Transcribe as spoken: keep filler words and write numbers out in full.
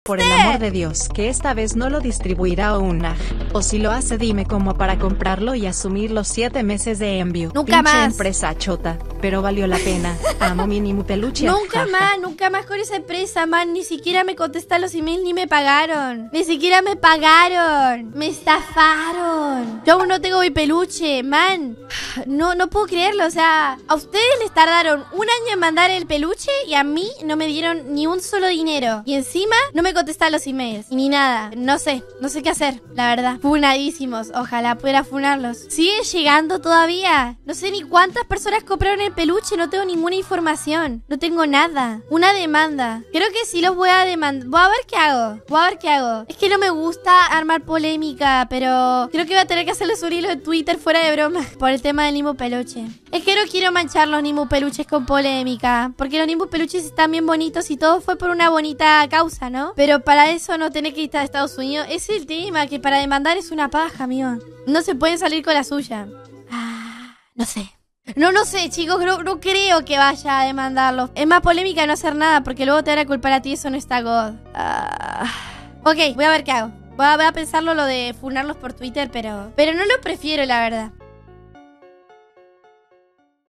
Por el amor de Dios, que esta vez no lo distribuirá Unaj. O si lo hace, dime cómo para comprarlo y asumir los siete meses de envío. Nunca Pinche más. empresa chota, pero valió la pena. Amo mi Nimu Peluche. Nunca jaja. más, nunca más con esa empresa, man. Ni siquiera me contestan los emails ni me pagaron. Ni siquiera me pagaron. Me estafaron. Yo aún no tengo mi peluche, man. No, no puedo creerlo. O sea, a ustedes les tardaron un año en mandar el peluche y a mí no me dieron ni un solo dinero. Y encima no me contestan los emails. Y ni nada. No sé, no sé qué hacer, la verdad. Funadísimos. Ojalá pudiera funarlos. ¿Sigue llegando todavía? No sé ni cuántas personas compraron el peluche. No tengo ninguna información. No tengo nada. Una demanda. Creo que sí los voy a demandar. Voy a ver qué hago. Voy a ver qué hago. Es que no me gusta armar polémica, pero creo que voy a tener que hacerles un hilo de Twitter fuera de broma por el tema del Nimu Peluche. Es que no quiero manchar los Nimu Peluches con polémica, porque los Nimu Peluches están bien bonitos y todo fue por una bonita causa, ¿no? Pero para eso no tenés que ir a Estados Unidos. Ese es el tema, que para demandar es una paja, amigo. No se pueden salir con la suya. Ah, no sé. No, no sé, chicos, no, no creo que vaya a demandarlo. Es más polémica no hacer nada, porque luego te van a culpar a ti, eso no está God. Ah. Ok, voy a ver qué hago. Voy a, voy a pensarlo lo de funarlos por Twitter, pero... Pero no lo prefiero, la verdad.